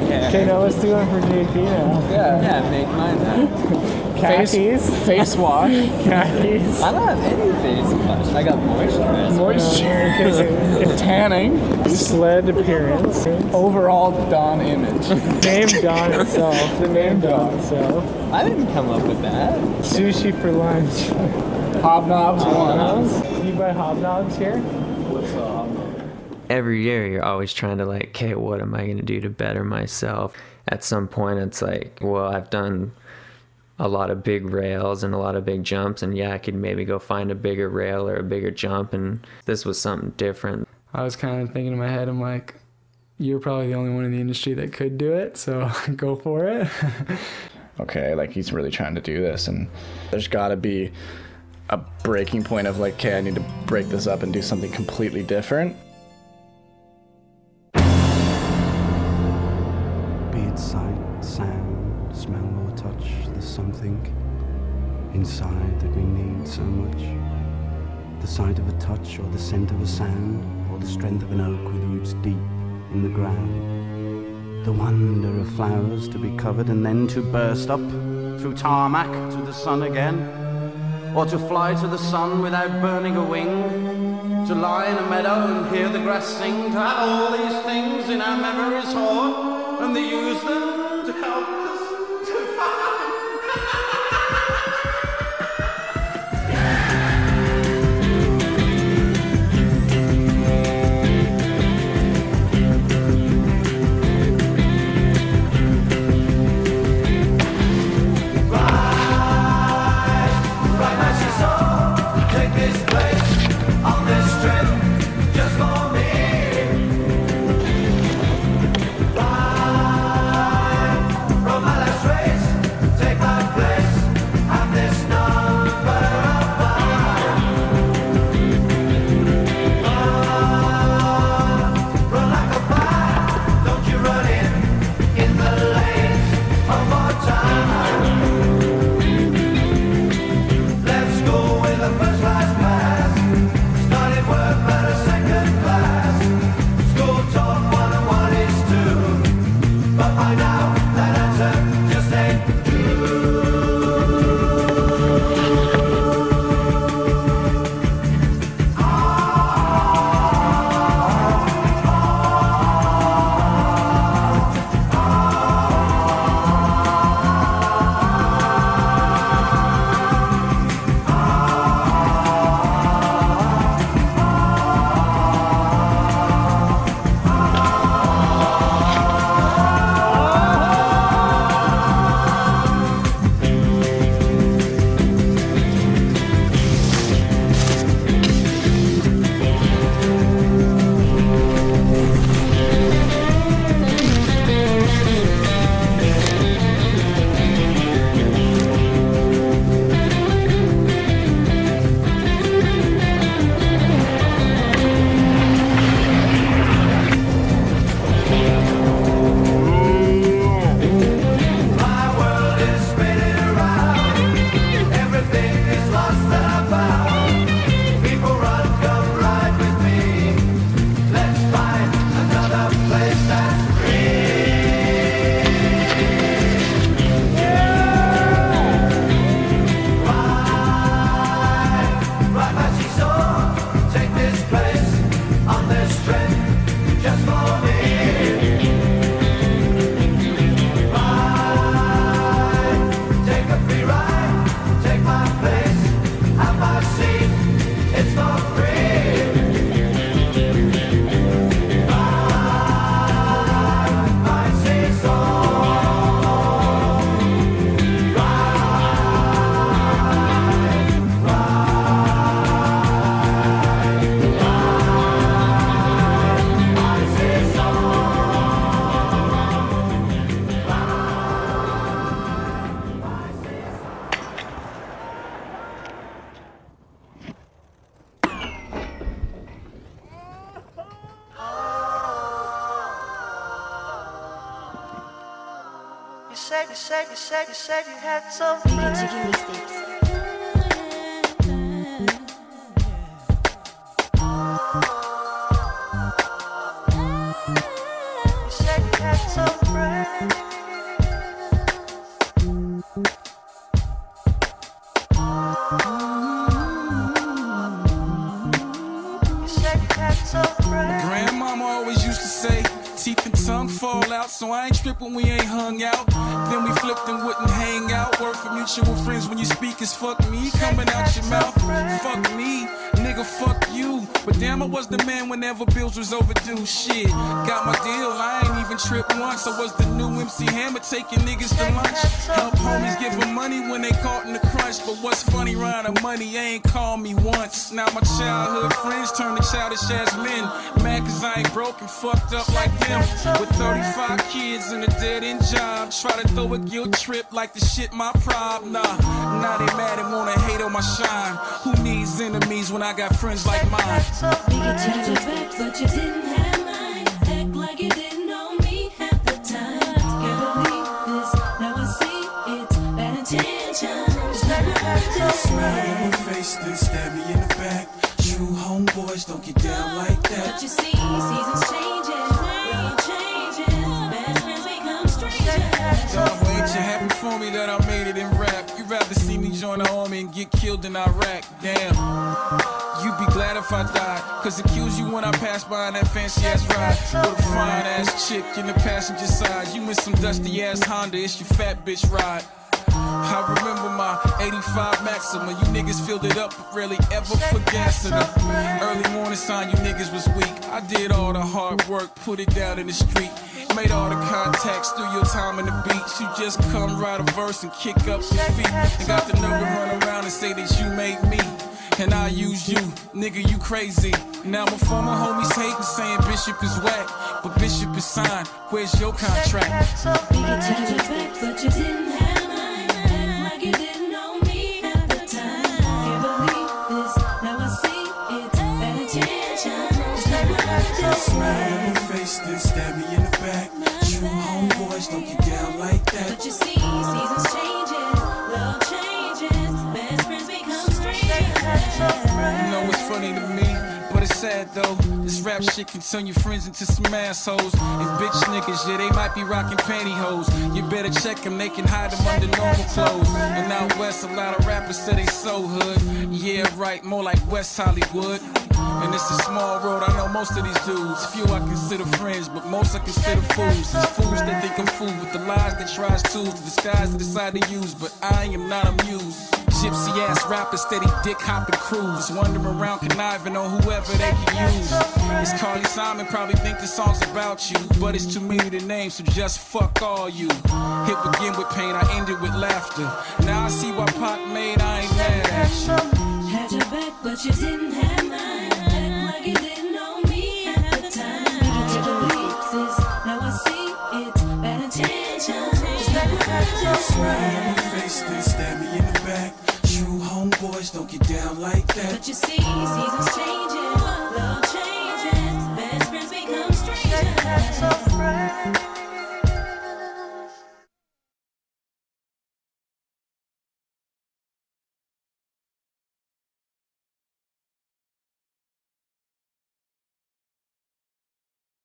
Yeah. Okay, now let's do one for JP now. Yeah, make mine now. Khakis. Face wash. Khakis. I don't have any face wash. I got moisturizer. Moisture. Tanning. Sled appearance. Overall Don image. Name Don itself. The name Don itself. I didn't come up with that. Sushi for lunch. Hobnobs one. Hobnobs? You buy hobnobs here? What's up? Every year you're always trying to like, okay, what am I going to do to better myself? At some point it's like, well, I've done a lot of big rails and a lot of big jumps, and yeah, I could maybe go find a bigger rail or a bigger jump, and this was something different. I was kind of thinking in my head, I'm like, you're probably the only one in the industry that could do it, so go for it. Okay, like he's really trying to do this, and there's got to be a breaking point of like, okay, I need to break this up and do something completely different. Be it sight, sound, smell or touch, there's something inside that we need so much. The sight of a touch or the scent of a sound or the strength of an oak with roots deep in the ground. The wonder of flowers to be covered and then to burst up through tarmac to the sun again. Or to fly to the sun without burning a wing. To lie in a meadow and hear the grass sing. To have all these things in our memories hoard and to use them to help us to find. You said you had some friends. You said you had some friends. fall out, so I ain't tripping, we ain't hung out. Then we flipped and wouldn't hang out. Word for mutual friends, when you speak it's fuck me coming out your mouth. Fuck me, nigga, fuck you. But damn, I was the man whenever bills was overdue. Shit, got my deal, I ain't even tripped once. I was the new MC Hammer taking niggas to lunch. Help homies give them money when they caught in the crunch. But what's funny, round of money, they ain't called me once. Now my childhood friends turn to childish ass men. Mad cause I ain't broke and fucked up like them. With 35 kids and a dead-end job. Try to throw a guilt trip like the shit my problem. Nah, now they mad and wanna hate on my shine. Who needs enemies when I got friends like mine? We could turn your back, but you didn't have mine. Act like you didn't know me at the time. Can't believe this, now I see it's bad intentions. It's not just Smile on my face, then stab me in the back. True homeboys don't get down like that. But you see, seasons changing, world changes, best friends become strangers. Dog, ain't you happy for me that I made it in rap? You'd rather see me join the army and get killed in Iraq. Damn, you'd be glad if I died. Cause accuse you when I pass by in that fancy ass ride. With a fine ass chick in the passenger side. You in some dusty ass Honda, it's your fat bitch ride. I remember my 85 Maxima. You niggas filled it up, but rarely ever put gas in it. Early morning sign, you niggas was weak. I did all the hard work, put it down in the street. Made all the contacts through your time in the beach. You just come write a verse and kick up your feet. And got the number run around and say that you made me. And I use you, nigga, you crazy. Now my former homies hating, saying Bishop is whack. But Bishop is signed, where's your contract? We could turn your back, but you didn't have mine. Act like you didn't know me at the time. Can't believe this, now I see it's bad intentions. It's not just Smile on my face, then stab me in the back. True homeboys don't get down like that. But you see, seasons changes, love changes, best friends become strangers. You know what's funny to me, but it's sad though. This rap shit can turn your friends into some assholes. And bitch niggas, yeah, they might be rocking pantyhose. You better check them, they can hide them under normal clothes. And out west, a lot of rappers say they so hood. Yeah, right, more like West Hollywood. And it's a small road, I know most of these dudes. Few I consider friends, but most I consider fools. These fools that think I'm fool with the lies they tries to disguise and decide to use, but I am not amused. Gypsy ass rappers, steady dick hopping crews, wandering around conniving on whoever they can use. It's Carly Simon, probably think the song's about you, but it's too many to name, so just fuck all you. Hit begin with pain, I ended with laughter. Now I see why Pac made, I ain't mad at you. Had your back, but you didn't have mine. Act like you didn't know me at the time. We can take a leap, sis, now I see it's bad intentions. It's not just Smile on my face, then stab me in the back. True homeboys don't get down like that. But you see, seasons changes, love changes, best friends become strangers.